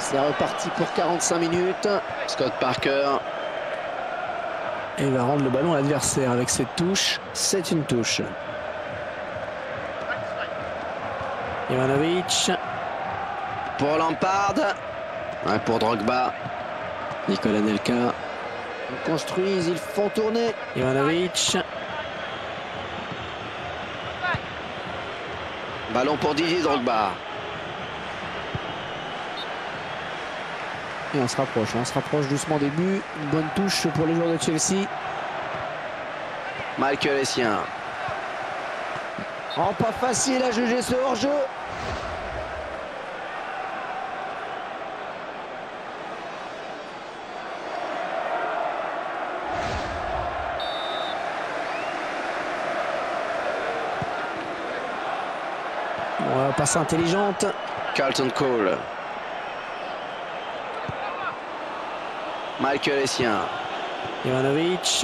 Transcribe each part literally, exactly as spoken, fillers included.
C'est reparti pour quarante-cinq minutes. Scott Parker. Et il va rendre le ballon à l'adversaire avec cette touche. C'est une touche. Ivanovic. Pour Lampard. Ouais, pour Drogba. Nicolas Anelka. Ils construisent, ils font tourner. Ivanovic. Ballon pour Didier Drogba. Et on se rapproche, on se rapproche doucement des buts. Une bonne touche pour les joueurs de Chelsea. Michael Essien. Oh, pas facile à juger ce hors-jeu. Bon, passe intelligente. Carlton Cole. Michael Essien. Ivanovic.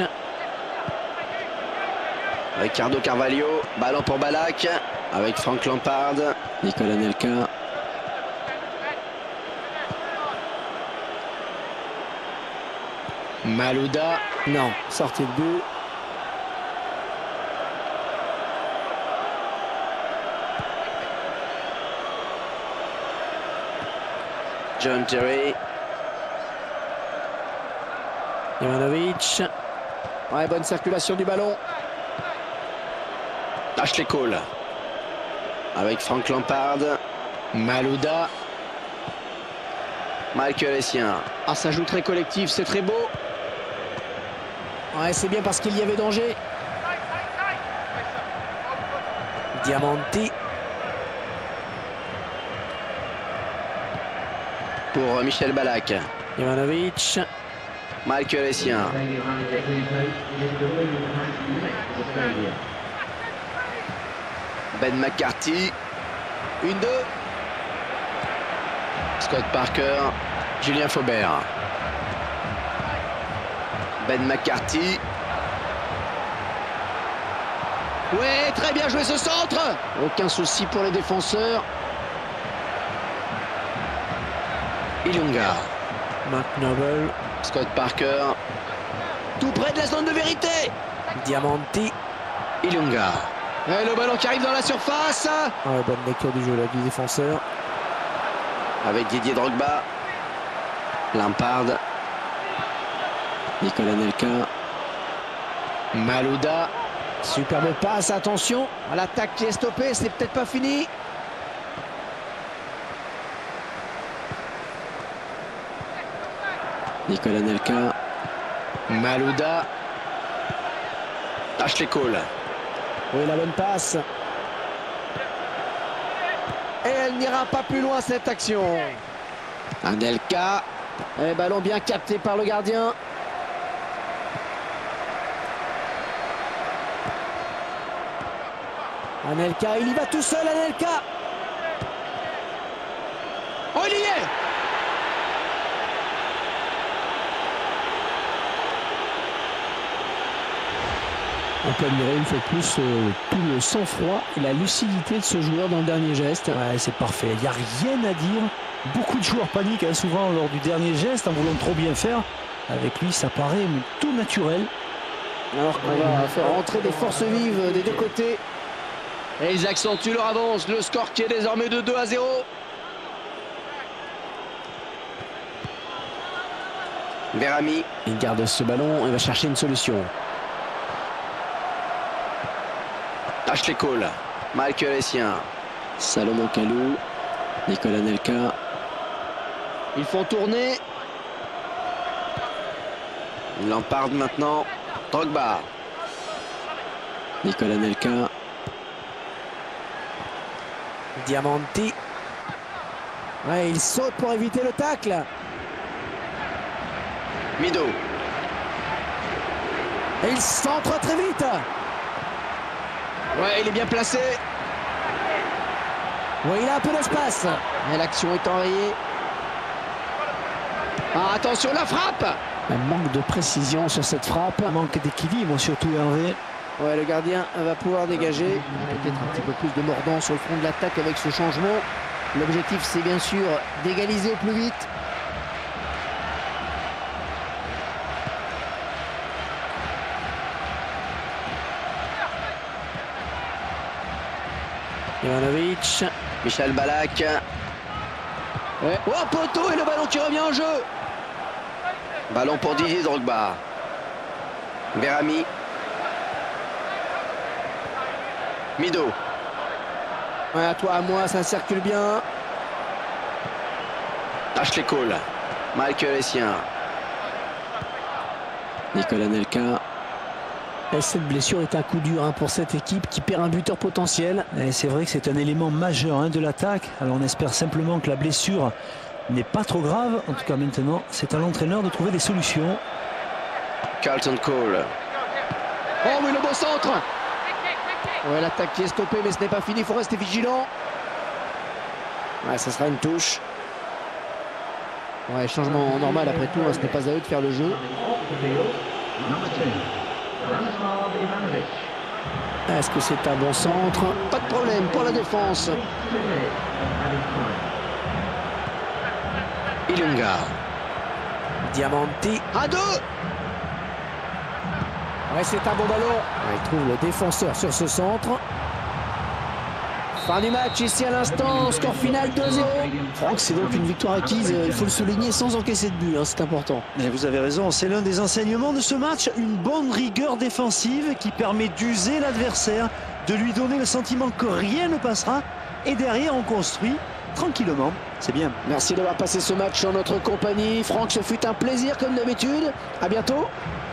Ricardo Carvalho. Ballon pour Ballack. Avec Frank Lampard. Nicolas Anelka. Malouda. Non, sortie de but. John Terry. Ivanovic. Ouais, bonne circulation du ballon. Ashley Cole. Avec Frank Lampard. Malouda. Michael Essien. Ah, ça joue très collectif, c'est très beau. Ouais, c'est bien parce qu'il y avait danger. Diamanti. Pour Michel Ballack. Ivanovic. Michael Essien. Ben McCarthy. Une, deux. Scott Parker. Julien Faubert. Ben McCarthy. Ouais, très bien joué ce centre. Aucun souci pour les défenseurs. Ilunga. McNoble. Scott Parker. Tout près de la zone de vérité. Diamanti. Ilunga. Et le ballon qui arrive dans la surface. Ouais, bonne lecture du jeu là du défenseur. Avec Didier Drogba. Lampard. Nicolas Anelka. Malouda. Superbe passe, attention. L'attaque qui est stoppée, c'est peut-être pas fini. Nicolas Anelka. Malouda. Ashley Cole. Oui, la bonne passe. Et elle n'ira pas plus loin cette action. Anelka. Et ballon bien capté par le gardien. Anelka, il y va tout seul, Anelka. Oh, il y est. On peut admirer une fois de plus euh, tout le sang-froid et la lucidité de ce joueur dans le dernier geste. Ouais, c'est parfait, il n'y a rien à dire. Beaucoup de joueurs paniquent hein, souvent lors du dernier geste en voulant trop bien faire. Avec lui, ça paraît mais, tout naturel. Alors qu'on va faire rentrer des forces vives des deux côtés. Et ils accentuent leur avance. Le score qui est désormais de deux à zéro. Veramy. Il garde ce ballon et va chercher une solution. Ashley Cole. Michael Essien. Salomon Kalou. Nicolas Anelka. Ils font tourner. Lampard maintenant. Drogba. Nicolas Anelka. Diamanti. Ouais, il saute pour éviter le tacle. Mido. Et il centre très vite. Ouais, il est bien placé. Ouais, il a un peu d'espace. Mais l'action est enrayée. Ah, attention, la frappe. Un manque de précision sur cette frappe. Manque d'équilibre surtout, Hervé. Ouais, le gardien va pouvoir dégager. Peut-être un petit peu plus de mordant sur le front de l'attaque avec ce changement. L'objectif, c'est bien sûr d'égaliser au plus vite. Ivanovic. Michel Ballack. Ouais. Oh, poteau, et le ballon qui revient en jeu. Ballon pour Didier Drogba. Berami. Mido. Ouais, à toi, à moi, ça circule bien. Ashley Cole. Michael Essien. Nicolas Nelka. Et cette blessure est un coup dur hein, pour cette équipe qui perd un buteur potentiel. Et c'est vrai que c'est un élément majeur hein, de l'attaque. Alors on espère simplement que la blessure n'est pas trop grave. En tout cas maintenant, c'est à l'entraîneur de trouver des solutions. Carlton Cole. Oh oui, le beau centre. Ouais, l'attaque qui est stoppée, mais ce n'est pas fini, il faut rester vigilant. Ouais, ça sera une touche. Ouais, changement normal après tout, hein, ce n'est pas à eux de faire le jeu. Est-ce que c'est un bon centre? Pas de problème pour la défense. Ilunga. Diamanti. À deux. Ouais, c'est un bon ballon. Ouais, il trouve le défenseur sur ce centre. Fin du match ici à l'instant, score final deux zéro. Franck, c'est donc une victoire acquise, il faut le souligner, sans encaisser de but, hein, c'est important. Et vous avez raison, c'est l'un des enseignements de ce match, une bonne rigueur défensive qui permet d'user l'adversaire, de lui donner le sentiment que rien ne passera, et derrière on construit tranquillement, c'est bien. Merci d'avoir passé ce match en notre compagnie. Franck, ce fut un plaisir comme d'habitude. À bientôt.